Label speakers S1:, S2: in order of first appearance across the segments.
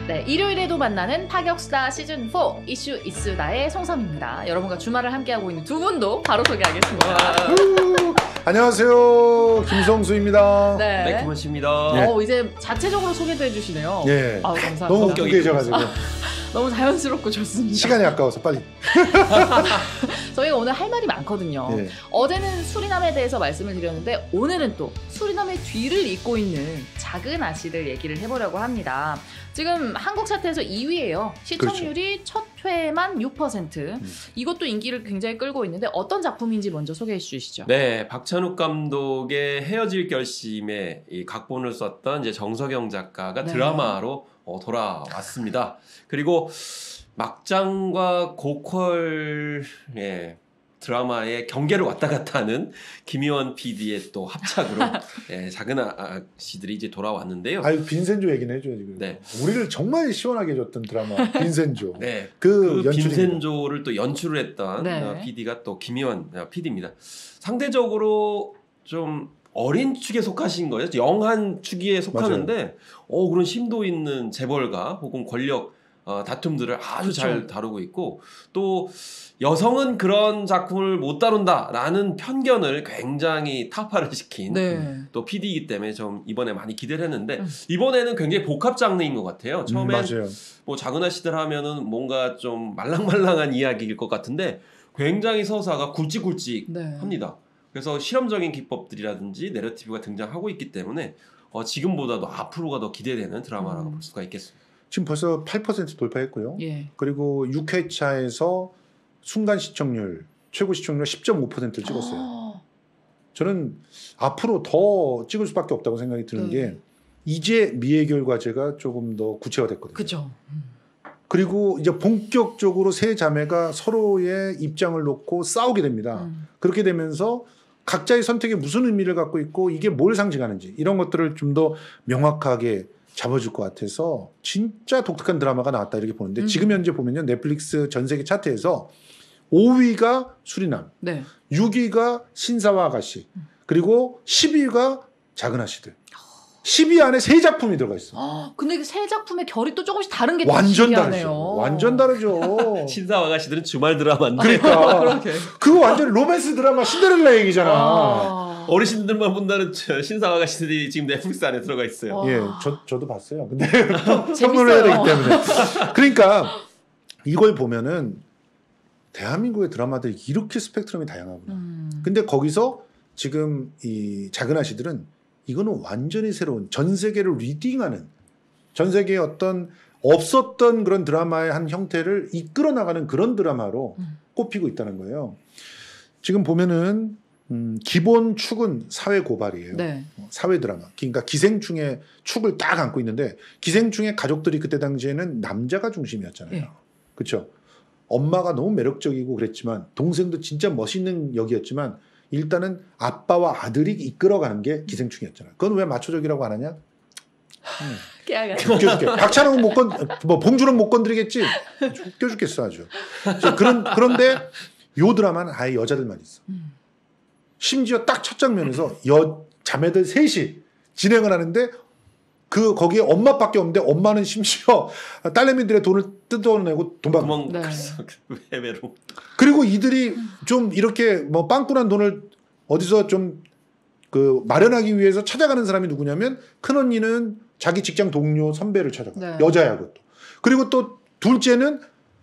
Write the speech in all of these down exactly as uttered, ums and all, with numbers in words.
S1: 네, 일요일에도 만나는 파격스타 시즌사 이슈 이수다의 송섬입니다. 여러분과 주말을 함께하고 있는 두 분도 바로 소개하겠습니다.
S2: 안녕하세요, 김성수입니다.
S1: 네,
S3: 네, 김원식입니다.
S1: 네. 어, 이제 자체적으로 소개도 해주시네요.
S2: 예.
S1: 아우, 감사합니다.
S2: 너무 웃겨 계셔가지고
S1: 너무 자연스럽고 좋습니다.
S2: 시간이 아까워서 빨리.
S1: 저희가 오늘 할 말이 많거든요.
S2: 예.
S1: 어제는 수리남에 대해서 말씀을 드렸는데 오늘은 또 수리남의 뒤를 잇고 있는 작은 아씨들 얘기를 해보려고 합니다. 지금 한국 차트에서 이 위예요. 시청률이 그렇죠. 첫 회만 육 퍼센트. 음. 이것도 인기를 굉장히 끌고 있는데 어떤 작품인지 먼저 소개해 주시죠.
S3: 네, 박찬욱 감독의 헤어질 결심에 이 각본을 썼던 이제 정석영 작가가 네. 드라마로 어, 돌아왔습니다. 그리고 막장과 고퀄 예, 드라마의 경계를 왔다 갔다 하는 김희원 피디의 또 합작으로 예, 작은 아씨들이 이제 돌아왔는데요.
S2: 아유, 빈센조 얘기는 해줘야지.
S3: 네.
S2: 우리를 정말 시원하게 해줬던 드라마 빈센조.
S3: 네.
S2: 그,
S3: 그 빈센조를 또 연출을 했던
S1: 네.
S3: 피디가 또 김희원 피디입니다. 상대적으로 좀 어린 축에 속하신 거예요. 영한 축에 속하는데 맞아요. 어, 그런 심도 있는 재벌가 혹은 권력 어, 다툼들을 아주 그렇죠. 잘 다루고 있고 또 여성은 그런 작품을 못 다룬다라는 편견을 굉장히 타파를 시킨
S1: 네.
S3: 또 피디이기 때문에 좀 이번에 많이 기대를 했는데 음. 이번에는 굉장히 복합 장르인 것 같아요. 처음엔 음, 뭐 작은 아씨들 하면은 뭔가 좀 말랑말랑한 이야기일 것 같은데 굉장히 서사가 굵직굵직 네. 합니다. 그래서 실험적인 기법들이라든지 내러티브가 등장하고 있기 때문에 어, 지금보다도 앞으로가 더 기대되는 드라마라고 음. 볼 수가 있겠습니다.
S2: 지금 벌써 팔 퍼센트 돌파했고요.
S1: 예.
S2: 그리고 육 회차에서 순간 시청률, 최고 시청률 십 점 오 퍼센트를 찍었어요. 아. 저는 앞으로 더 찍을 수밖에 없다고 생각이 드는 음. 게 이제 미해결 과제가 조금 더 구체화됐거든요.
S1: 그렇죠. 음.
S2: 그리고 이제 본격적으로 세 자매가 서로의 입장을 놓고 싸우게 됩니다. 음. 그렇게 되면서 각자의 선택이 무슨 의미를 갖고 있고 이게 뭘 상징하는지 이런 것들을 좀 더 명확하게 잡아줄 것 같아서 진짜 독특한 드라마가 나왔다 이렇게 보는데 음. 지금 현재 보면요 넷플릭스 전 세계 차트에서 오 위가 수리남,
S1: 네.
S2: 육 위가 신사와 아가씨, 음. 그리고 십 위가 작은 아씨들. 십 위 안에 세 작품이 들어가 있어.
S1: 아, 근데 세 작품의 결이 또 조금씩 다른 게
S2: 완전 다르죠. 완전 다르죠.
S3: 신사와 아가씨들은 주말 드라마인데.
S2: 그러니까 그거 완전 로맨스 드라마 신데렐라 얘기잖아. 아.
S3: 어르신들만 본다는 신사와 아가씨들이 지금 넷플릭스 안에 들어가 있어요.
S2: 와. 예, 저 저도 봤어요. 근데 선물을 해야 되기 때문에. 그러니까 이걸 보면은 대한민국의 드라마들이 이렇게 스펙트럼이 다양하구나. 음. 근데 거기서 지금 이 작은 아씨들은 이거는 완전히 새로운 전 세계를 리딩하는 전 세계의 어떤 없었던 그런 드라마의 한 형태를 이끌어 나가는 그런 드라마로 음. 꼽히고 있다는 거예요. 지금 보면은 음, 기본 축은 사회 고발이에요.
S1: 네.
S2: 사회 드라마. 그러니까 기생충의 축을 딱 안고 있는데 기생충의 가족들이 그때 당시에는 남자가 중심이었잖아요. 네. 그렇죠? 엄마가 너무 매력적이고 그랬지만 동생도 진짜 멋있는 역이었지만 일단은 아빠와 아들이 이끌어가는 게 기생충이었잖아. 그건 왜 마초적이라고 안 하냐? 음. 웃겨줄게. 박찬욱은 못 건, 뭐 봉준은 못 건드리겠지. 웃겨 죽겠어 아주. 그런 그런데 요 드라마는 아예 여자들만 있어. 음. 심지어 딱 첫 장면에서 여 자매들 셋이 진행을 하는데 그 거기에 엄마밖에 없는데 엄마는 심지어 딸내미들의 돈을 뜯어내고 도망.
S3: 네. 해외로.
S2: 그리고 이들이 좀 이렇게 뭐 빵꾸난 돈을 어디서 좀 그 마련하기 위해서 찾아가는 사람이 누구냐면 큰 언니는 자기 직장 동료 선배를 찾아가. 네. 여자야 그것도. 그리고 또 둘째는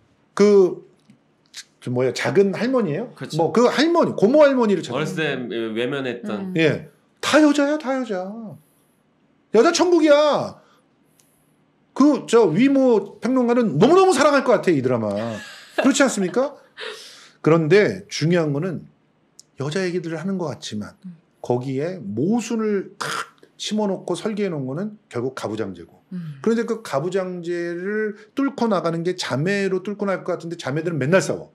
S2: 그 뭐야 작은 할머니예요.
S3: 그렇죠.
S2: 뭐 그 할머니 고모 할머니를 찾아.
S3: 어렸을 때 외면했던.
S1: 음.
S2: 예, 다 여자야, 다 여자. 여자 천국이야. 그 저 위모 평론가는 너무너무 사랑할 것 같아 이 드라마. 그렇지 않습니까? 그런데 중요한 거는 여자 얘기들을 하는 것 같지만 거기에 모순을 탁 심어놓고 설계해 놓은 거는 결국 가부장제고. 음. 그런데 그 가부장제를 뚫고 나가는 게 자매로 뚫고 나갈 것 같은데 자매들은 맨날 싸워.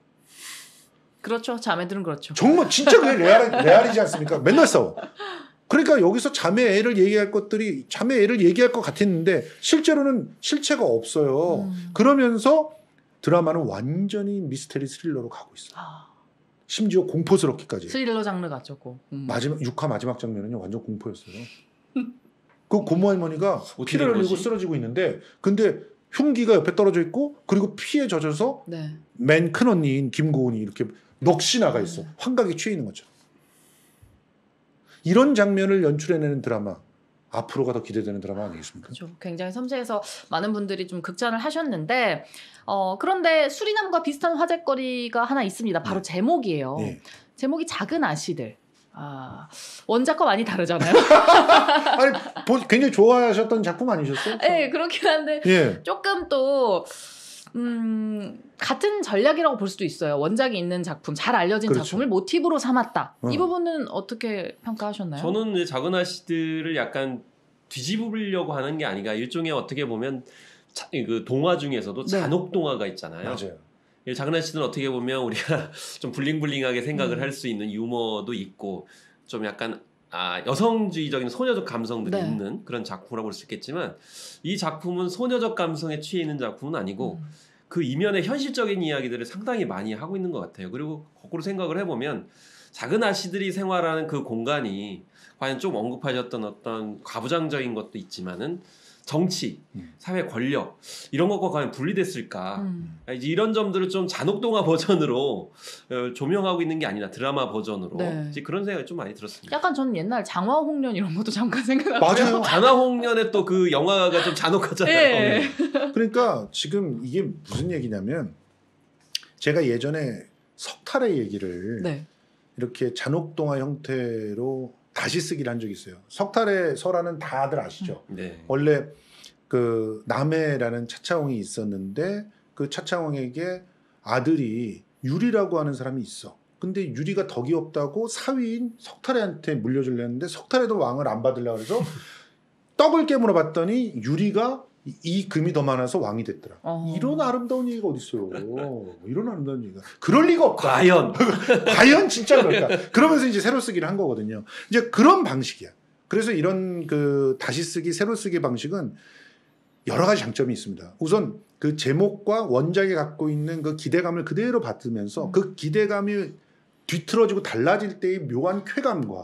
S1: 그렇죠. 자매들은 그렇죠.
S2: 정말 진짜 그게 레알, 레알이지 않습니까? 맨날 싸워. 그러니까 여기서 자매 애를 얘기할 것들이 자매 애를 얘기할 것 같았는데 실제로는 실체가 없어요. 음. 그러면서 드라마는 완전히 미스테리 스릴러로 가고 있어요. 아. 심지어 공포스럽기까지.
S1: 스릴러 장르가 조금. 음.
S2: 마지막 육 화 마지막 장면은요 완전 공포였어요. 그 고모 할머니가 피를 흘리고 쓰러지고 있는데 근데 흉기가 옆에 떨어져 있고 그리고 피에 젖어서
S1: 네.
S2: 맨 큰언니인 김고은이 이렇게 넋이 나가 있어.
S1: 음.
S2: 환각에 취해 있는 거죠. 이런 장면을 연출해내는 드라마 앞으로가 더 기대되는 드라마 아니겠습니까?
S1: 그렇죠. 굉장히 섬세해서 많은 분들이 좀 극찬을 하셨는데 어, 그런데 수리남과 비슷한 화제거리가 하나 있습니다. 바로
S2: 네.
S1: 제목이에요.
S2: 네.
S1: 제목이 작은 아씨들. 아, 원작과 많이 다르잖아요.
S2: 아니 보- 굉장히 좋아하셨던 작품 아니셨어요?
S1: 네, 그렇긴 한데
S2: 예.
S1: 조금 또 음, 같은 전략이라고 볼 수도 있어요. 원작이 있는 작품, 잘 알려진
S2: 그렇죠.
S1: 작품을 모티브로 삼았다.
S2: 어.
S1: 이 부분은 어떻게 평가하셨나요?
S3: 저는 이제 작은 아씨들을 약간 뒤집으려고 하는 게 아닌가. 일종의 어떻게 보면 자, 그 동화 중에서도
S1: 네.
S3: 잔혹 동화가 있잖아요.
S2: 맞아요.
S3: 이 작은 아씨들은 어떻게 보면 우리가 좀 블링블링하게 생각을
S1: 음.
S3: 할 수 있는 유머도 있고 좀 약간 아, 여성주의적인 소녀적 감성들이
S1: 네.
S3: 있는 그런 작품이라고 볼 수 있겠지만 이 작품은 소녀적 감성에 취해 있는 작품은 아니고
S1: 음.
S3: 그 이면의 현실적인 이야기들을 상당히 많이 하고 있는 것 같아요. 그리고 거꾸로 생각을 해보면 작은 아씨들이 생활하는 그 공간이 과연 좀 언급하셨던 어떤 가부장적인 것도 있지만은 정치,
S2: 음.
S3: 사회 권력 이런 것과 과연 분리됐을까?
S1: 음.
S3: 이제 이런 점들을 좀 잔혹동화 버전으로 어, 조명하고 있는 게 아니라 드라마 버전으로
S1: 네.
S3: 이제 그런 생각이 좀 많이 들었습니다.
S1: 약간 저는 옛날 장화홍련 이런 것도 잠깐 생각나고요.
S2: 맞아요.
S3: 잔화홍련의 또 그 영화가 좀 잔혹하잖아요.
S1: 네.
S2: 그러니까 지금 이게 무슨 얘기냐면 제가 예전에 석탈의 얘기를
S1: 네.
S2: 이렇게 잔혹동화 형태로 다시 쓰기를 한 적이 있어요. 석탈의 설화는 다들 아시죠?
S3: 네.
S2: 원래 그 남해라는 차차홍이 있었는데 그 차차홍에게 아들이 유리라고 하는 사람이 있어. 근데 유리가 덕이 없다고 사위인 석탈애한테 물려주려 했는데 석탈애도 왕을 안 받으려고 해서 떡을 깨물어 봤더니 유리가 이, 이 금이 더 많아서 왕이 됐더라.
S1: 어.
S2: 이런 아름다운 얘기가 어딨어요. 이런 아름다운 얘기가. 그럴 리가 없다.
S3: 과연
S2: 과연 진짜 그럴까? 그러면서 이제 새로 쓰기를 한 거거든요. 이제 그런 방식이야. 그래서 이런 그 다시 쓰기, 새로 쓰기 방식은 여러 가지 장점이 있습니다. 우선 그 제목과 원작이 갖고 있는 그 기대감을 그대로 받으면서
S1: 음.
S2: 그 기대감이 뒤틀어지고 달라질 때의 묘한 쾌감과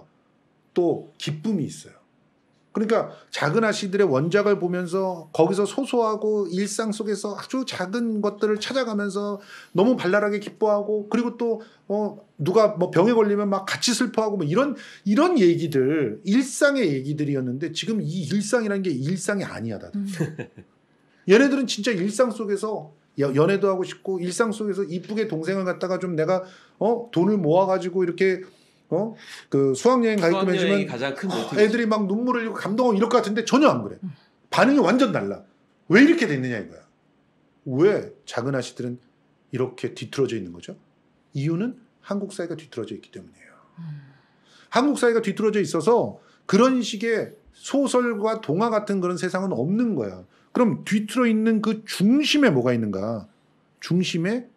S2: 또 기쁨이 있어요. 그러니까 작은 아씨들의 원작을 보면서 거기서 소소하고 일상 속에서 아주 작은 것들을 찾아가면서 너무 발랄하게 기뻐하고 그리고 또 어 누가 뭐 병에 걸리면 막 같이 슬퍼하고 뭐 이런 이런 얘기들 일상의 얘기들이었는데 지금 이 일상이라는 게 일상이 아니야 다들.
S1: 음.
S2: 얘네들은 진짜 일상 속에서 여- 연애도 하고 싶고 일상 속에서 이쁘게 동생을 갖다가 좀 내가 어 돈을 모아가지고 이렇게 어 그 수학여행 가입금
S3: 수학여행이
S2: 해주면
S3: 가장 큰 모티브.
S2: 애들이 막 눈물을 흘리고 감동하고 이럴 것 같은데 전혀 안 그래. 반응이 완전 달라. 왜 이렇게 됐느냐 이거야. 왜 작은 아씨들은 이렇게 뒤틀어져 있는 거죠? 이유는 한국 사회가 뒤틀어져 있기 때문이에요.
S1: 음.
S2: 한국 사회가 뒤틀어져 있어서 그런 식의 소설과 동화 같은 그런 세상은 없는 거야. 그럼 뒤틀어 있는 그 중심에 뭐가 있는가? 중심에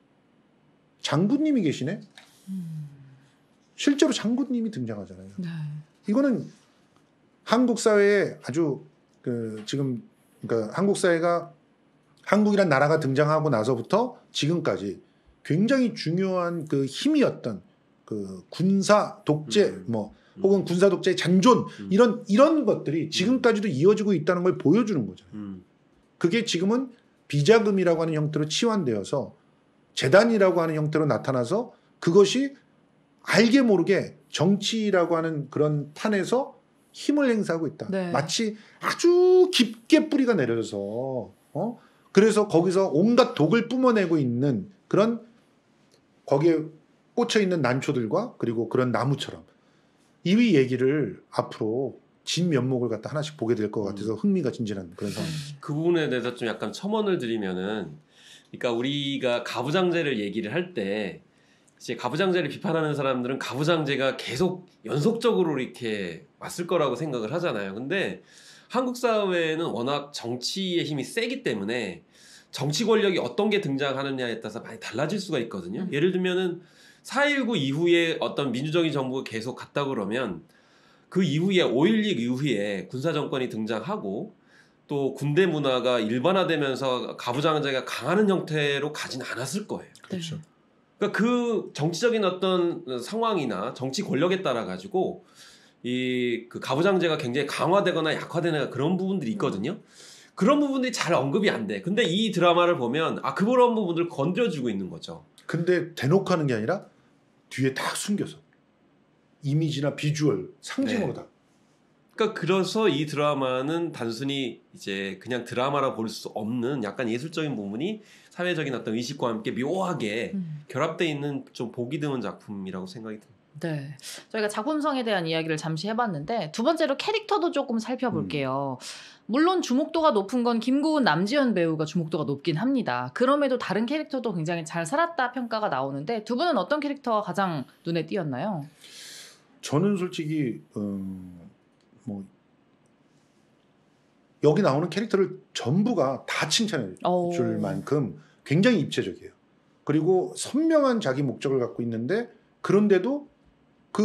S2: 장군님이 계시네?
S1: 음.
S2: 실제로 장군님이 등장하잖아요.
S1: 네.
S2: 이거는 한국 사회에 아주 그 지금 그러니까 한국 사회가 한국이란 나라가 등장하고 나서부터 지금까지 굉장히 중요한 그 힘이었던 그 군사 독재
S3: 음.
S2: 뭐 혹은 군사 독재의 잔존
S3: 음.
S2: 이런 이런 것들이 지금까지도 이어지고 있다는 걸 보여주는 거잖아요.
S3: 음.
S2: 그게 지금은 비자금이라고 하는 형태로 치환되어서 재단이라고 하는 형태로 나타나서 그것이 알게 모르게 정치라고 하는 그런 판에서 힘을 행사하고 있다.
S1: 네.
S2: 마치 아주 깊게 뿌리가 내려져서 어? 그래서 거기서 온갖 독을 뿜어내고 있는 그런 거기에 꽂혀 있는 난초들과 그리고 그런 나무처럼 이 얘기를 앞으로 진 면목을 갖다 하나씩 보게 될 것 같아서 흥미가 진진한 그런 상황.
S3: 그 부분에 대해서 좀 약간 첨언을 드리면은, 그러니까 우리가 가부장제를 얘기를 할 때 이제 가부장제를 비판하는 사람들은 가부장제가 계속 연속적으로 이렇게 왔을 거라고 생각을 하잖아요. 근데 한국 사회는 워낙 정치의 힘이 세기 때문에 정치 권력이 어떤 게 등장하느냐에 따라서 많이 달라질 수가 있거든요.
S1: 음.
S3: 예를 들면은 사 일구 이후에 어떤 민주적인 정부가 계속 갔다 그러면 그 이후에 오일육 이후에 군사 정권이 등장하고 또 군대 문화가 일반화되면서 가부장제가 강하는 형태로 가진 않았을 거예요.
S2: 그렇죠.
S3: 그러니까 그 정치적인 어떤 상황이나 정치 권력에 따라 가지고 이 그 가부장제가 굉장히 강화되거나 약화되는 그런 부분들이 있거든요. 그런 부분들이 잘 언급이 안 돼. 근데 이 드라마를 보면 아 그런 부분들을 건드려주고 있는 거죠.
S2: 근데 대놓고 하는 게 아니라 뒤에 딱 숨겨서 이미지나 비주얼, 상징으로
S3: 네.
S2: 다.
S3: 그러니까 그래서 이 드라마는 단순히 이제 그냥 드라마라 볼 수 없는 약간 예술적인 부분이 사회적인 어떤 의식과 함께 묘하게
S1: 음.
S3: 결합되어 있는 좀 보기 드문 작품이라고 생각이 듭니다.
S1: 네. 저희가 작품성에 대한 이야기를 잠시 해봤는데 두 번째로 캐릭터도 조금 살펴볼게요. 음. 물론 주목도가 높은 건 김고은, 남지현 배우가 주목도가 높긴 합니다. 그럼에도 다른 캐릭터도 굉장히 잘 살았다 평가가 나오는데 두 분은 어떤 캐릭터가 가장 눈에 띄었나요?
S2: 저는 솔직히 음, 뭐 여기 나오는 캐릭터를 전부가 다 칭찬해 줄 만큼 굉장히 입체적이에요. 그리고 선명한 자기 목적을 갖고 있는데 그런데도 그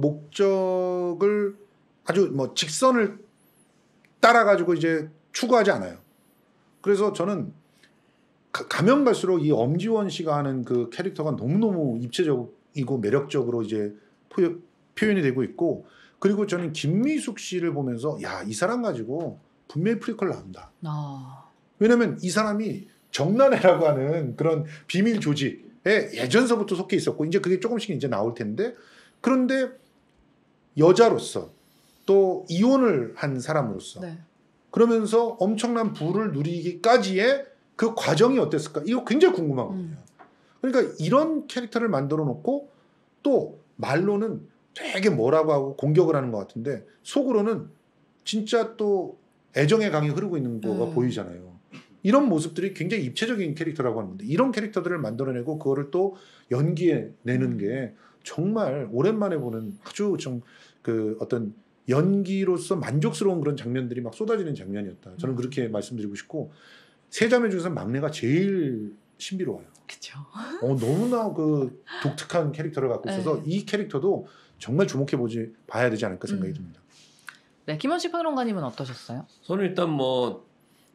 S2: 목적을 아주 뭐 직선을 따라가지고 이제 추구하지 않아요. 그래서 저는 가, 가면 갈수록 이 엄지원 씨가 하는 그 캐릭터가 너무너무 입체적이고 매력적으로 이제 포, 표현이 되고 있고, 그리고 저는 김미숙 씨를 보면서 야, 이 사람 가지고 분명히 프리퀄 나온다.
S1: 아.
S2: 왜냐면 이 사람이 정난해라고 하는 그런 비밀 조직에 예전서부터 속해 있었고 이제 그게 조금씩 이제 나올 텐데, 그런데 여자로서 또 이혼을 한 사람으로서
S1: 네.
S2: 그러면서 엄청난 부를 누리기까지의 그 과정이 어땠을까? 이거 굉장히 궁금하거든요.
S1: 음.
S2: 그러니까 이런 캐릭터를 만들어 놓고 또 말로는 되게 뭐라고 하고 공격을 하는 것 같은데 속으로는 진짜 또 애정의 강이 흐르고 있는 거가
S1: 음.
S2: 보이잖아요. 이런 모습들이 굉장히 입체적인 캐릭터라고 하는 건데 이런 캐릭터들을 만들어내고 그거를 또 연기에 내는 게 정말 오랜만에 보는 아주 좀 그 어떤 연기로서 만족스러운 그런 장면들이 막 쏟아지는 장면이었다. 저는 그렇게 말씀드리고 싶고, 세 자매 중에서 막내가 제일 신비로워요.
S1: 그렇죠.
S2: 어, 너무나 그 독특한 캐릭터를 갖고 있어서
S1: 네.
S2: 이 캐릭터도 정말 주목해 보지 봐야 되지 않을까 생각이
S1: 음.
S2: 듭니다.
S1: 네, 김원식 평론가님은 어떠셨어요?
S3: 저는 일단 뭐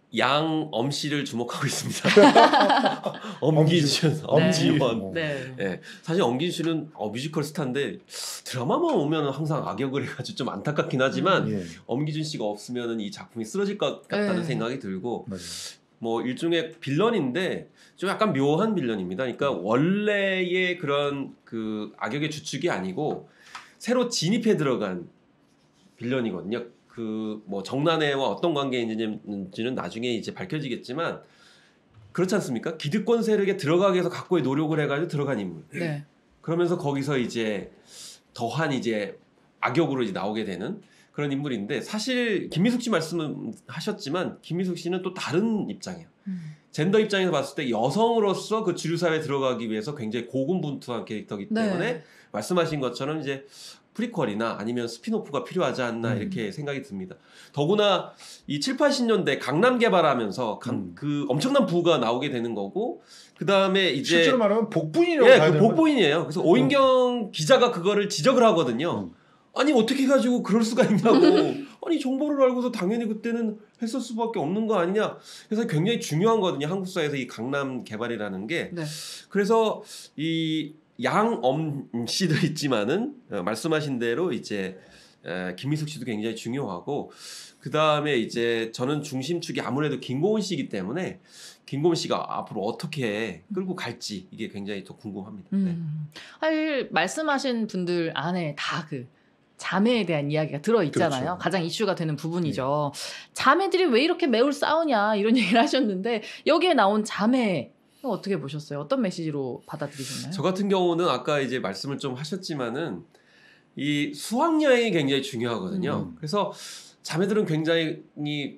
S3: 양엄 씨를 주목하고 있습니다. 엄기준, 엄지원.
S1: 네.
S3: 네. 사실 엄기준 씨는 어, 뮤지컬 스타인데 드라마만 오면 항상 악역을 해가지고 좀 안타깝긴 하지만
S2: 예.
S3: 엄기준 씨가 없으면 이 작품이 쓰러질 것 같다는
S1: 네.
S3: 생각이 들고,
S2: 맞아요.
S3: 뭐 일종의 빌런인데 좀 약간 묘한 빌런입니다. 그러니까 원래의 그런 그 악역의 주축이 아니고 새로 진입해 들어간 빌런이거든요. 그 뭐 정난해와 어떤 관계인지는 나중에 이제 밝혀지겠지만 그렇지 않습니까? 기득권 세력에 들어가기 위해서 각고의 노력을 해가지고 들어간 인물.
S1: 네.
S3: 그러면서 거기서 이제 더한 이제 악역으로 이제 나오게 되는 그런 인물인데, 사실 김미숙 씨 말씀은 하셨지만 김미숙 씨는 또 다른 입장이에요.
S1: 음.
S3: 젠더 입장에서 봤을 때 여성으로서 그 주류 사회에 들어가기 위해서 굉장히 고군분투한 캐릭터이기 때문에
S1: 네.
S3: 말씀하신 것처럼 이제 프리퀄이나 아니면 스피노프가 필요하지 않나
S2: 음.
S3: 이렇게 생각이 듭니다. 더구나 이 칠, 팔십 년대 강남 개발하면서 강,
S2: 음.
S3: 그 엄청난 부가 나오게 되는 거고, 그 다음에 이제
S2: 실제로 말하면 복부인이라고
S3: 예,
S2: 봐야
S3: 그
S2: 되는
S3: 복부인이에요. 그래서 오인경 기자가 그거를 지적을 하거든요.
S2: 음.
S3: 아니 어떻게 해가지고 그럴 수가 있냐고. 아니 정보를 알고서 당연히 그때는 했을 수밖에 없는 거 아니냐. 그래서 굉장히 중요한 거거든요. 한국 사회에서 이 강남 개발이라는 게.
S1: 네.
S3: 그래서 이 양엄 씨도 있지만은 어, 말씀하신 대로 이제 에, 김미숙 씨도 굉장히 중요하고, 그 다음에 이제 저는 중심축이 아무래도 김고은 씨이기 때문에 김고은 씨가 앞으로 어떻게 끌고 갈지 이게 굉장히 더 궁금합니다. 네.
S1: 음. 사실 말씀하신 분들 안에 다 그 자매에 대한 이야기가 들어 있잖아요.
S2: 그렇죠.
S1: 가장 이슈가 되는 부분이죠. 자매들이 왜 이렇게 매울 싸우냐 이런 얘기를 하셨는데 여기에 나온 자매 어떻게 보셨어요? 어떤 메시지로 받아들이셨나요?
S3: 저 같은 경우는 아까 이제 말씀을 좀 하셨지만은 이 수학여행이 굉장히 중요하거든요.
S2: 음.
S3: 그래서 자매들은 굉장히 이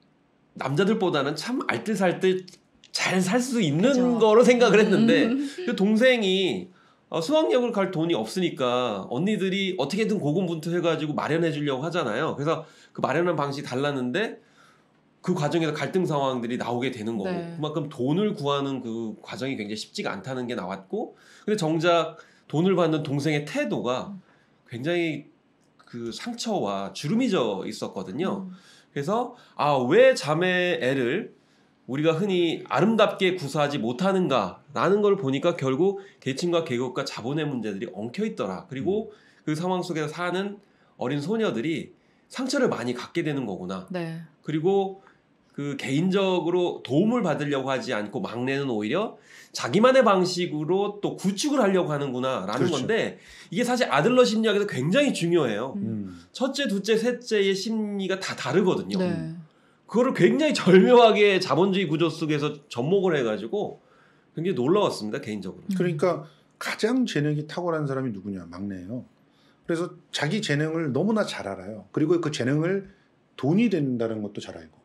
S3: 남자들보다는 참 알뜰살뜰 잘 살 수 있는
S1: 그쵸.
S3: 거로 생각을 했는데
S1: 음.
S3: 그 동생이 어, 수학여행을 갈 돈이 없으니까 언니들이 어떻게든 고군분투해가지고 마련해 주려고 하잖아요. 그래서 그 마련한 방식이 달랐는데 그 과정에서 갈등 상황들이 나오게 되는 거고,
S1: 네.
S3: 그만큼 돈을 구하는 그 과정이 굉장히 쉽지가 않다는 게 나왔고, 근데 정작 돈을 받는 동생의 태도가 굉장히 그 상처와 주름이 져 있었거든요.
S1: 음.
S3: 그래서 아, 왜 자매 애를 우리가 흔히 아름답게 구사하지 못하는가라는 걸 보니까 결국 계층과 계급과 자본의 문제들이 엉켜 있더라. 그리고 그 상황 속에서 사는 어린 소녀들이 상처를 많이 갖게 되는 거구나.
S1: 네.
S3: 그리고 그 개인적으로 도움을 받으려고 하지 않고 막내는 오히려 자기만의 방식으로 또 구축을 하려고 하는구나라는
S2: 그렇죠.
S3: 건데 이게 사실 아들러 심리학에서 굉장히 중요해요.
S2: 음.
S3: 첫째, 둘째, 셋째의 심리가 다 다르거든요.
S1: 네.
S3: 그거를 굉장히 절묘하게 자본주의 구조 속에서 접목을 해가지고 굉장히 놀라웠습니다, 개인적으로.
S2: 그러니까 가장 재능이 탁월한 사람이 누구냐? 막내예요. 그래서 자기 재능을 너무나 잘 알아요. 그리고 그 재능을 돈이 된다는 것도 잘 알고.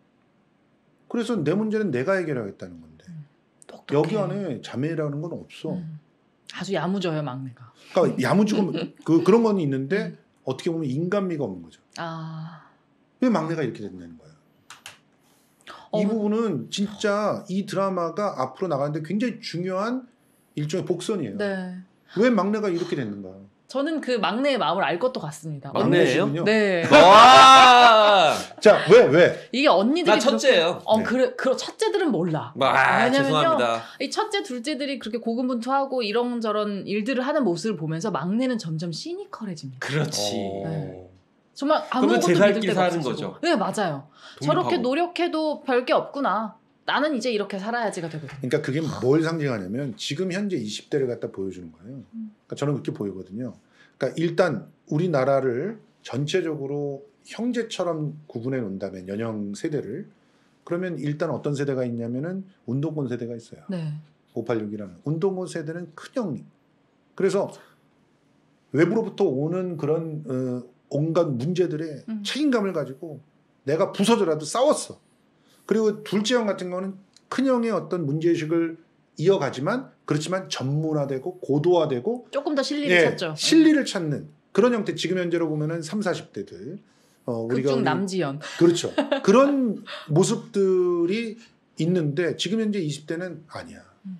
S2: 그래서 내 문제는 내가 해결하겠다는 건데
S1: 똑똑해.
S2: 여기 안에 자매라는 건 없어.
S1: 음. 아주 야무져요 막내가.
S2: 그러니까 야무지고 그 그런 건 있는데
S1: 음.
S2: 어떻게 보면 인간미가 없는 거죠.
S1: 아.
S2: 왜 막내가 이렇게 된다는 거야?
S1: 어,
S2: 이 부분은 진짜 이 드라마가 앞으로 나가는데 굉장히 중요한 일종의 복선이에요.
S1: 네.
S2: 왜 막내가 이렇게 됐는가?
S1: 저는 그 막내의 마음을 알 것도 같습니다.
S3: 막내예요?
S2: 막내시군요.
S1: 네.
S3: 와!
S2: 자, 왜 왜?
S1: 이게 언니들이
S3: 나 첫째예요.
S1: 그렇게- 어,
S2: 네.
S1: 그래, 그 첫째들은 몰라.
S3: 아,
S1: 왜냐면요,
S3: 죄송합니다.
S1: 이 첫째, 둘째들이 그렇게 고군분투하고 이런저런 일들을 하는 모습을 보면서 막내는 점점 시니컬해집니다.
S3: 그렇지.
S1: 네. 정말
S3: 그러면
S1: 아무것도
S3: 제
S1: 믿을
S3: 살길
S1: 데가
S3: 사는
S1: 없어지고.
S3: 거죠.
S1: 네, 맞아요. 저렇게
S3: 독립하고.
S1: 노력해도 별게 없구나. 나는 이제 이렇게 살아야지가 되거든요.
S2: 그러니까 그게 뭘 상징하냐면 지금 현재 이십 대를 갖다 보여주는 거예요. 그러니까 저는 그렇게 보이거든요. 그러니까 일단 우리나라를 전체적으로 형제처럼 구분해 놓는다면 연령 세대를 그러면 일단 어떤 세대가 있냐면은 운동권 세대가 있어요.
S1: 네.
S2: 오팔육이라는 운동권 세대는 큰형님. 그래서 외부로부터 오는 그런 어, 온갖 문제들의
S1: 음.
S2: 책임감을 가지고 내가 부서져라도 싸웠어. 그리고 둘째 형 같은 경우는 큰형의 어떤 문제의식을 이어가지만 그렇지만 전문화되고 고도화되고
S1: 조금 더 실리를
S2: 예,
S1: 찾죠.
S2: 실리를 찾는 그런 형태. 지금 현재로 보면은 삼, 사십 대들 어, 우리가
S1: 극중
S2: 우리-
S1: 남지연.
S2: 그렇죠. 그런 모습들이 있는데 지금 현재 이십 대는 아니야.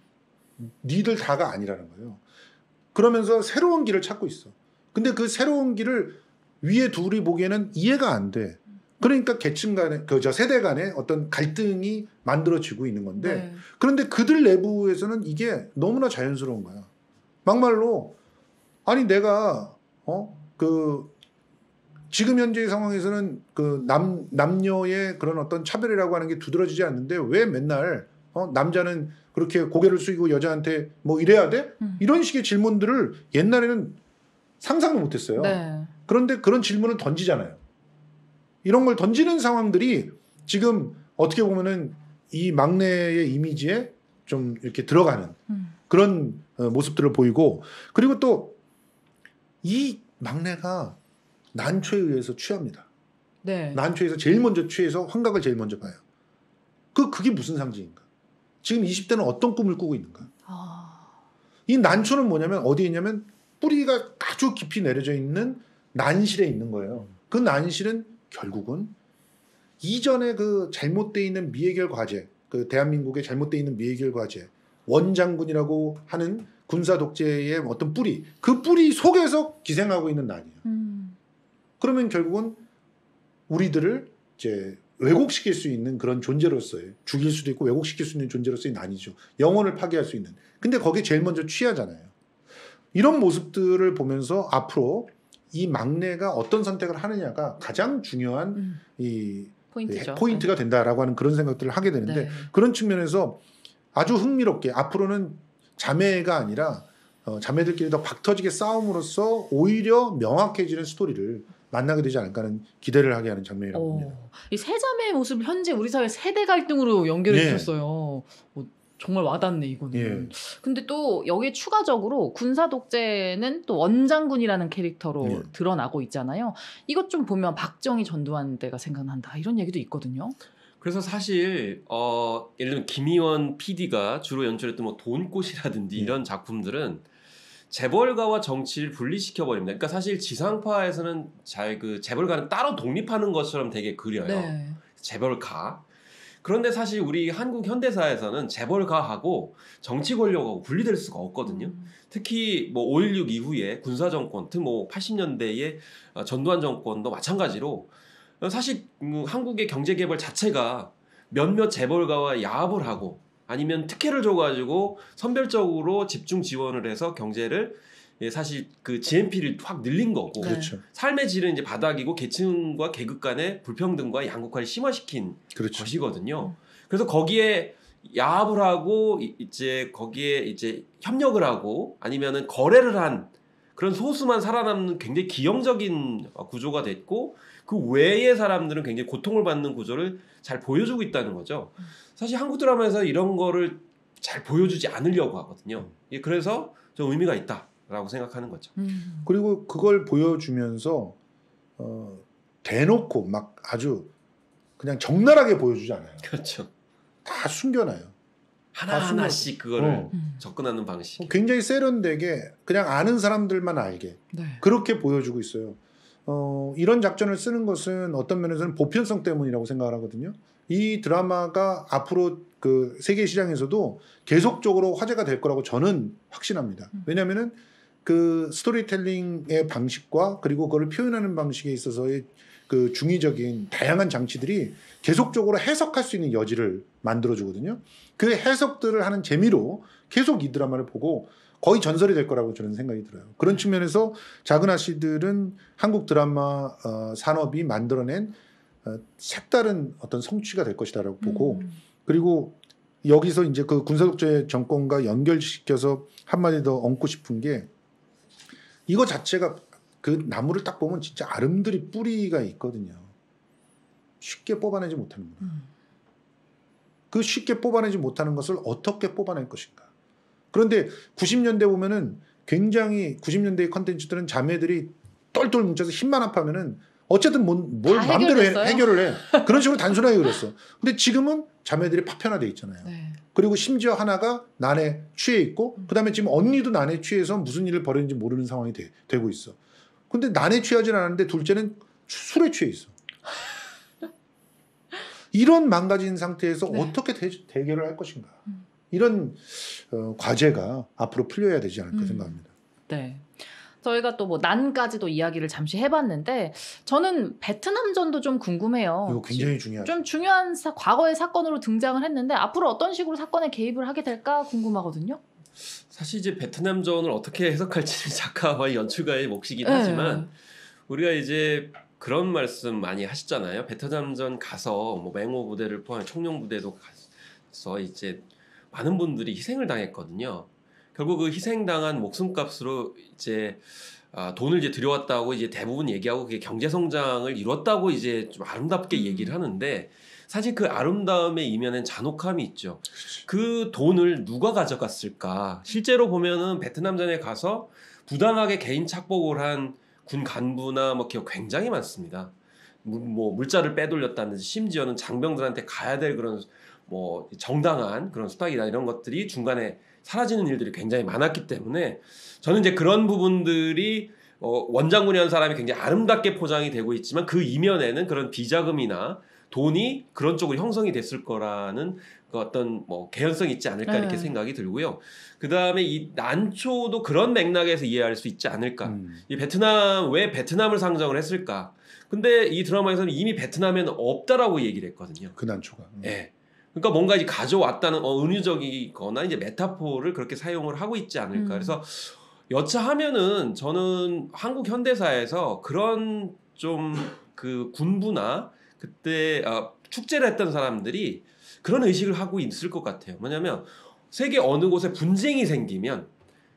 S2: 니들 다가 아니라는 거예요. 그러면서 새로운 길을 찾고 있어. 근데 그 새로운 길을 위에 둘이 보기에는 이해가 안 돼. 그러니까 계층 간에 그 저 세대 간에 어떤 갈등이 만들어지고 있는 건데
S1: 네.
S2: 그런데 그들 내부에서는 이게 너무나 자연스러운 거야. 막말로 아니 내가 어 그 지금 현재의 상황에서는 그 남 남녀의 그런 어떤 차별이라고 하는 게 두드러지지 않는데 왜 맨날 어 남자는 그렇게 고개를 숙이고 여자한테 뭐 이래야 돼?
S1: 음.
S2: 이런 식의 질문들을 옛날에는 상상도 못했어요.
S1: 네.
S2: 그런데 그런 질문을 던지잖아요. 이런 걸 던지는 상황들이 지금 어떻게 보면은 이 막내의 이미지에 좀 이렇게 들어가는
S1: 음.
S2: 그런 어, 모습들을 보이고 그리고 또 이 막내가 난초에 의해서 취합니다.
S1: 네.
S2: 난초에서 제일 먼저 취해서 환각을 제일 먼저 봐요. 그 그게 무슨 상징인가? 지금 이십 대는 어떤 꿈을 꾸고 있는가?
S1: 아.
S2: 이 난초는 뭐냐면 어디에 있냐면 뿌리가 아주 깊이 내려져 있는 난실에 있는 거예요. 그 난실은 결국은 이전에 그 잘못되어 있는 미해결 과제, 그 대한민국의 잘못되어 있는 미해결 과제, 원장군이라고 하는 군사 독재의 어떤 뿌리, 그 뿌리 속에서 기생하고 있는 난이에요.
S1: 음.
S2: 그러면 결국은 우리들을 이제 왜곡시킬 수 있는 그런 존재로서의 죽일 수도 있고 왜곡시킬 수 있는 존재로서의 난이죠. 영혼을 파괴할 수 있는. 근데 거기에 제일 먼저 취하잖아요. 이런 모습들을 보면서 앞으로 이 막내가 어떤 선택을 하느냐가 가장 중요한
S1: 음.
S2: 이
S1: 포인트죠.
S2: 포인트가 된다라고 하는 그런 생각들을 하게 되는데
S1: 네.
S2: 그런 측면에서 아주 흥미롭게 앞으로는 자매가 아니라 어, 자매들끼리 더 박터지게 싸움으로써 오히려 명확해지는 스토리를 만나게 되지 않을까 하는 기대를 하게 하는 장면이라고 봅니다.
S1: 어, 이 세자매의 모습 현재 우리 사회 세대 갈등으로 연결해
S2: 예.
S1: 주셨어요. 어, 정말 와닿네 이거는.
S2: 예.
S1: 근데 또 여기에 추가적으로 군사 독재는 또 원장군이라는 캐릭터로
S2: 예.
S1: 드러나고 있잖아요. 이것 좀 보면 박정희 전두환 때가 생각난다 이런 얘기도 있거든요.
S3: 그래서 사실 어, 예를 들면 김희원 피디가 주로 연출했던 뭐 돈꽃이라든지
S2: 예.
S3: 이런 작품들은 재벌가와 정치를 분리시켜 버립니다. 그러니까 사실 지상파에서는 잘 그 재벌가는 따로 독립하는 것처럼 되게 그려요.
S1: 네.
S3: 재벌가. 그런데 사실 우리 한국 현대사에서는 재벌가하고 정치 권력하고 분리될 수가 없거든요.
S1: 음.
S3: 특히 뭐 오일육 이후에 군사 정권, 특히 뭐 팔십 년대의 전두환 정권도 마찬가지로 사실 한국의 경제 개발 자체가 몇몇 재벌가와 야합을 하고 아니면 특혜를 줘가지고 선별적으로 집중 지원을 해서 경제를 예, 사실 그 지엠피를 확 늘린 거고
S1: 네.
S2: 그렇죠.
S3: 삶의 질은 이제 바닥이고 계층과 계급 간의 불평등과 양극화를 심화시킨
S2: 그렇죠.
S3: 것이거든요. 그래서 거기에 야합을 하고 이제 거기에 이제 협력을 하고 아니면은 거래를 한 그런 소수만 살아남는 굉장히 기형적인 구조가 됐고 그 외의 사람들은 굉장히 고통을 받는 구조를 잘 보여주고 있다는 거죠. 사실 한국 드라마에서 이런 거를 잘 보여주지 않으려고 하거든요. 예, 그래서 좀 의미가 있다라고 생각하는 거죠.
S1: 음.
S2: 그리고 그걸 보여주면서 어, 대놓고 막 아주 그냥 적나라하게 보여주지 않아요.
S3: 그렇죠.
S2: 다 숨겨놔요.
S3: 하나하나씩 그거를
S2: 어.
S1: 음.
S3: 접근하는 방식.
S2: 굉장히 세련되게 그냥 아는 사람들만 알게
S1: 네.
S2: 그렇게 보여주고 있어요. 어, 이런 작전을 쓰는 것은 어떤 면에서는 보편성 때문이라고 생각을 하거든요. 이 드라마가 앞으로 그 세계 시장에서도 계속적으로 화제가 될 거라고 저는 확신합니다. 왜냐하면은 그 스토리텔링의 방식과 그리고 그걸 표현하는 방식에 있어서의 그 중의적인 다양한 장치들이 계속적으로 해석할 수 있는 여지를 만들어주거든요. 그 해석들을 하는 재미로 계속 이 드라마를 보고 거의 전설이 될 거라고 저는 생각이 들어요. 그런 측면에서 작은 아씨들은 한국 드라마 어, 산업이 만들어낸 어, 색다른 어떤 성취가 될 것이다라고 보고
S1: 음.
S2: 그리고 여기서 이제 그 군사독재 정권과 연결시켜서 한마디 더 얹고 싶은 게 이거 자체가 그 나무를 딱 보면 진짜 아름드리 뿌리가 있거든요. 쉽게 뽑아내지 못하는 거예요.
S1: 음.
S2: 그 쉽게 뽑아내지 못하는 것을 어떻게 뽑아낼 것인가. 그런데 구십 년대 보면은 굉장히 구십 년대의 컨텐츠들은 자매들이 똘똘 뭉쳐서 힘만 합하면은 어쨌든 뭘, 뭘
S1: 다
S2: 마음대로 해,
S1: 해결됐어요?
S2: 해결을 해. 그런 식으로 단순하게 그랬어. 근데 지금은 자매들이 파편화돼 있잖아요.
S1: 네.
S2: 그리고 심지어 하나가 난에 취해 있고 그다음에 지금 언니도 난에 취해서 무슨 일을 벌였는지 모르는 상황이 되, 되고 있어. 근데 난에 취하진 않았는데 둘째는 술에 취해 있어. 이런 망가진 상태에서
S1: 네.
S2: 어떻게 대, 대결을 할 것인가.
S1: 음.
S2: 이런 어, 과제가 앞으로 풀려야 되지 않을까
S1: 음.
S2: 생각합니다.
S1: 네. 저희가 또 뭐 난까지도 이야기를 잠시 해봤는데 저는 베트남전도 좀 궁금해요.
S2: 이거 굉장히 중요하죠.
S1: 좀 중요한 사, 과거의 사건으로 등장을 했는데 앞으로 어떤 식으로 사건에 개입을 하게 될까 궁금하거든요.
S3: 사실 이제 베트남전을 어떻게 해석할지는 작가와 연출가의 몫이긴
S1: 네.
S3: 하지만 우리가 이제 그런 말씀 많이 하시잖아요. 베트남전 가서 뭐 맹호 부대를 포함해 청룡 부대도 가서 이제 많은 분들이 희생을 당했거든요. 결국 그 희생당한 목숨값으로 이제 아, 돈을 이제 들여왔다고 이제 대부분 얘기하고 그게 경제 성장을 이뤘다고 이제 좀 아름답게
S1: 음.
S3: 얘기를 하는데 사실 그 아름다움의 이면엔 잔혹함이 있죠. 그 돈을 누가 가져갔을까? 실제로 보면은 베트남전에 가서 부당하게 개인 착복을 한 군 간부나 뭐 기업 굉장히 많습니다. 물, 뭐 물자를 빼돌렸다든지 심지어는 장병들한테 가야 될 그런 뭐 정당한 그런 수탁이나 이런 것들이 중간에 사라지는 일들이 굉장히 많았기 때문에 저는 이제 그런 부분들이 어, 원장군이라는 사람이 굉장히 아름답게 포장이 되고 있지만 그 이면에는 그런 비자금이나 돈이 그런 쪽으로 형성이 됐을 거라는 그 어떤 뭐 개연성이 있지 않을까
S1: 네.
S3: 이렇게 생각이 들고요. 그 다음에 이 난초도 그런 맥락에서 이해할 수 있지 않을까.
S2: 음.
S3: 이 베트남 왜 베트남을 상정을 했을까? 근데 이 드라마에서는 이미 베트남에는 없다라고 얘기를 했거든요.
S2: 그 난초가. 음.
S3: 예. 그러니까 뭔가 이제 가져왔다는 어, 은유적이거나 이제 메타포를 그렇게 사용을 하고 있지 않을까.
S1: 음.
S3: 그래서 여차하면은 저는 한국 현대사에서 그런 좀 그 군부나 그때 어, 축제를 했던 사람들이 그런 의식을 하고 있을 것 같아요. 뭐냐면 세계 어느 곳에 분쟁이 생기면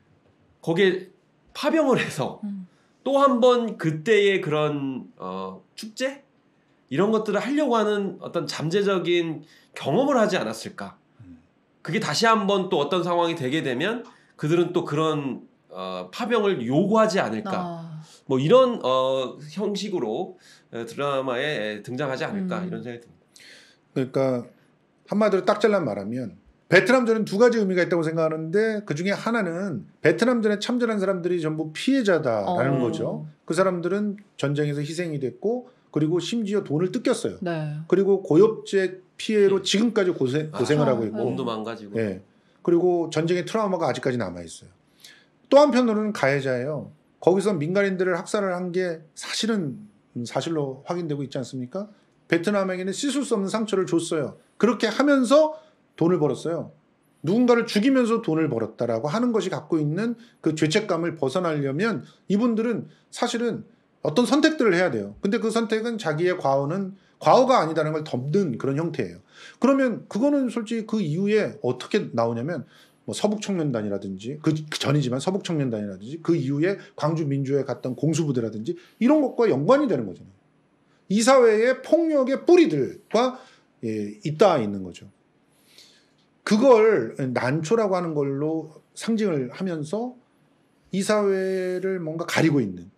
S3: 거기에 파병을 해서
S1: 음.
S3: 또 한 번 그때의 그런 어, 축제 이런 것들을 하려고 하는 어떤 잠재적인 경험을 하지 않았을까. 그게 다시 한번 또 어떤 상황이 되게 되면 그들은 또 그런 어, 파병을 요구하지 않을까.
S1: 아.
S3: 뭐 이런 어, 형식으로 드라마에 등장하지 않을까
S1: 음.
S3: 이런 생각이 듭니다.
S2: 그러니까 한마디로 딱 잘라 말하면 베트남전은 두 가지 의미가 있다고 생각하는데 그 중에 하나는 베트남전에 참전한 사람들이 전부 피해자다라는
S1: 어.
S2: 거죠. 그 사람들은 전쟁에서 희생이 됐고 그리고 심지어 돈을 뜯겼어요.
S1: 네.
S2: 그리고 고엽제 피해로
S3: 네.
S2: 지금까지 고생, 고생을
S1: 아,
S2: 하고 있고
S3: 몸도 망가지고.
S2: 예. 그리고 전쟁의 트라우마가 아직까지 남아 있어요. 또 한편으로는 가해자예요. 거기서 민간인들을 학살을 한 게 사실은 사실로 확인되고 있지 않습니까? 베트남에게는 씻을 수 없는 상처를 줬어요. 그렇게 하면서 돈을 벌었어요. 누군가를 죽이면서 돈을 벌었다라고 하는 것이 갖고 있는 그 죄책감을 벗어나려면 이분들은 사실은 어떤 선택들을 해야 돼요. 근데 그 선택은 자기의 과오는 과오가 아니다라는 걸 덮는 그런 형태예요. 그러면 그거는 솔직히 그 이후에 어떻게 나오냐면 뭐 서북청년단이라든지 그 전이지만 서북청년단이라든지 그 이후에 광주 민주에 갔던 공수부대라든지 이런 것과 연관이 되는 거잖아요. 이 사회의 폭력의 뿌리들과 예, 있다 있는 거죠. 그걸 난초라고 하는 걸로 상징을 하면서 이 사회를 뭔가 가리고 있는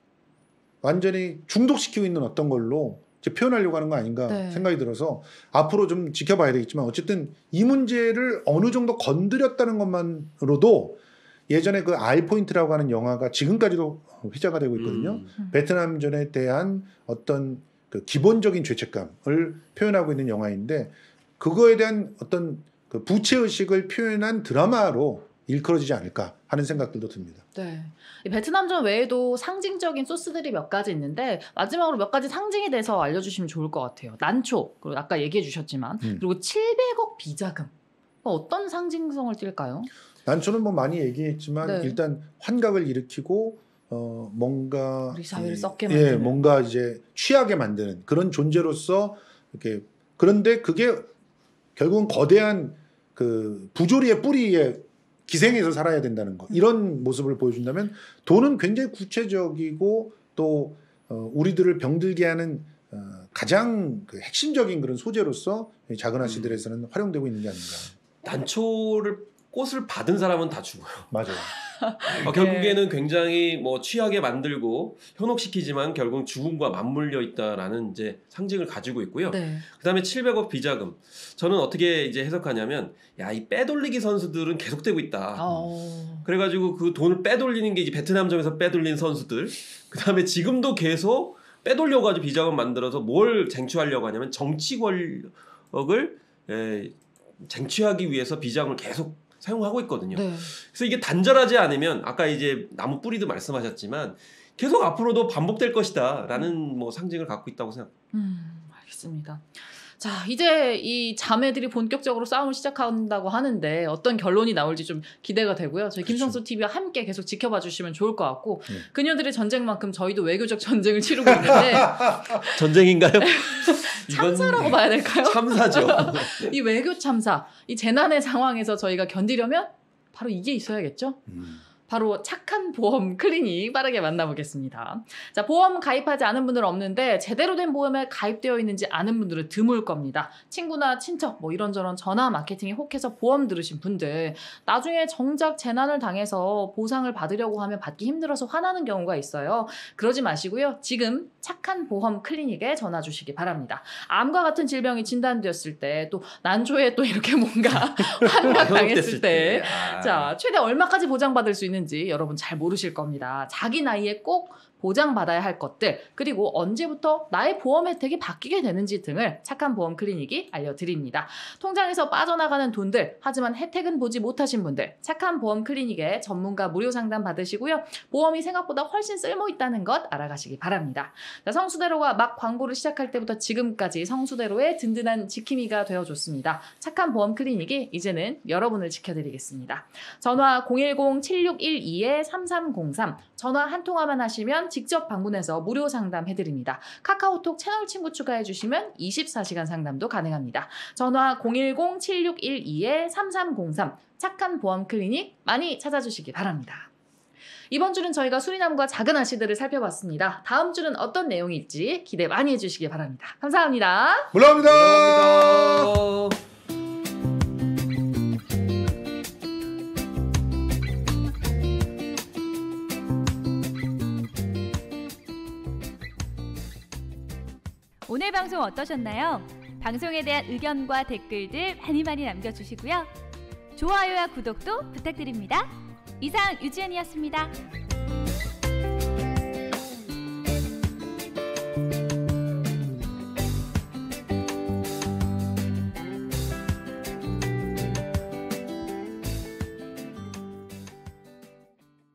S2: 완전히 중독시키고 있는 어떤 걸로 이제 표현하려고 하는 거 아닌가
S1: 네.
S2: 생각이 들어서 앞으로 좀 지켜봐야 되겠지만 어쨌든 이 문제를 어느 정도 건드렸다는 것만으로도 예전에 그 알포인트라고 하는 영화가 지금까지도 회자가 되고 있거든요.
S3: 음.
S2: 베트남전에 대한 어떤 그 기본적인 죄책감을 표현하고 있는 영화인데 그거에 대한 어떤 그 부채의식을 표현한 드라마로 일컬어지지 않을까 하는 생각들도 듭니다.
S1: 네. 이 베트남전 외에도 상징적인 소스들이 몇 가지 있는데 마지막으로 몇 가지 상징에 대해서 알려주시면 좋을 것 같아요. 난초, 그리고 아까 얘기해 주셨지만
S2: 음.
S1: 그리고 칠백억 비자금. 어떤 상징성을 띨까요?
S2: 난초는 뭐 많이 얘기했지만
S1: 네.
S2: 일단 환각을 일으키고 어 뭔가
S1: 우리 사회를
S2: 이-
S1: 썩게
S2: 예,
S1: 만드는.
S2: 뭔가 이제 취하게 만드는 그런 존재로서 이렇게 그런데 그게 결국은 거대한 그 부조리의 뿌리에 기생해서 살아야 된다는 거 이런 모습을 보여준다면 돈은 굉장히 구체적이고 또 어, 우리들을 병들게 하는 어, 가장 그 핵심적인 그런 소재로서 이 작은 아씨들에서는 활용되고 있는 게 아닌가.
S3: 난초를 꽃을 받은 사람은 다 죽어요.
S2: 맞아요.
S3: 어, 결국에는 굉장히 뭐 취하게 만들고 현혹시키지만 결국 죽음과 맞물려 있다라는 이제 상징을 가지고 있고요.
S1: 네.
S3: 그다음에 칠백억 비자금. 저는 어떻게 이제 해석하냐면 야, 이 빼돌리기 선수들은 계속되고 있다.
S1: 어.
S3: 그래가지고 그 돈을 빼돌리는 게 이제 베트남전에서 빼돌린 선수들. 그다음에 지금도 계속 빼돌려가지고 비자금 만들어서 뭘 쟁취하려고 하냐면 정치 권력을 에, 쟁취하기 위해서 비자금을 계속 사용하고 있거든요.
S1: 네.
S3: 그래서 이게 단절하지 않으면 아까 이제 나무 뿌리도 말씀하셨지만 계속 앞으로도 반복될 것이다라는 뭐 상징을 갖고 있다고 생각합니다.
S1: 음, 알겠습니다. 자, 이제 이 자매들이 본격적으로 싸움을 시작한다고 하는데 어떤 결론이 나올지 좀 기대가 되고요. 저희
S2: 그렇죠.
S1: 김성수 티비와 함께 계속 지켜봐 주시면 좋을 것 같고
S2: 네.
S1: 그녀들의 전쟁만큼 저희도 외교적 전쟁을 치르고 있는데
S3: 전쟁인가요?
S1: 참사라고 봐야 될까요?
S3: 참사죠.
S1: 이 외교 참사, 이 재난의 상황에서 저희가 견디려면 바로 이게 있어야겠죠?
S2: 음.
S1: 바로 착한 보험 클리닉 빠르게 만나보겠습니다. 자, 보험 가입하지 않은 분들은 없는데 제대로 된 보험에 가입되어 있는지 아는 분들은 드물 겁니다. 친구나 친척 뭐 이런저런 전화 마케팅에 혹해서 보험 들으신 분들 나중에 정작 재난을 당해서 보상을 받으려고 하면 받기 힘들어서 화나는 경우가 있어요. 그러지 마시고요. 지금 착한 보험 클리닉에 전화 주시기 바랍니다. 암과 같은 질병이 진단되었을 때 또 난초에 또 이렇게 뭔가 환각 당했을 때
S3: 아.
S1: 자, 최대 얼마까지 보장받을 수 있는지 여러분 잘 모르실 겁니다. 자기 나이에 꼭 보장받아야 할 것들 그리고 언제부터 나의 보험 혜택이 바뀌게 되는지 등을 착한 보험 클리닉이 알려드립니다. 통장에서 빠져나가는 돈들 하지만 혜택은 보지 못하신 분들 착한 보험 클리닉에 전문가 무료 상담 받으시고요. 보험이 생각보다 훨씬 쓸모있다는 것 알아가시기 바랍니다. 자, 성수대로가 막 광고를 시작할 때부터 지금까지 성수대로의 든든한 지킴이가 되어줬습니다. 착한 보험 클리닉이 이제는 여러분을 지켜드리겠습니다. 전화 공일공 칠육일이 삼삼공삼 전화 한 통화만 하시면 직접 방문해서 무료 상담해드립니다. 카카오톡 채널 친구 추가해주시면 이십사 시간 상담도 가능합니다. 전화 공일공 칠육일이 삼삼공삼 착한 보험 클리닉 많이 찾아주시기 바랍니다. 이번 주는 저희가 수리남과 작은 아씨들을 살펴봤습니다. 다음 주는 어떤 내용일지 기대 많이 해주시기 바랍니다. 감사합니다.
S2: 물러갑니다.
S3: 감사합니다.
S4: 오늘 방송 어떠셨나요? 방송에 대한 의견과 댓글들 많이 많이 남겨주시고요. 좋아요와 구독도 부탁드립니다. 이상 유지연이었습니다.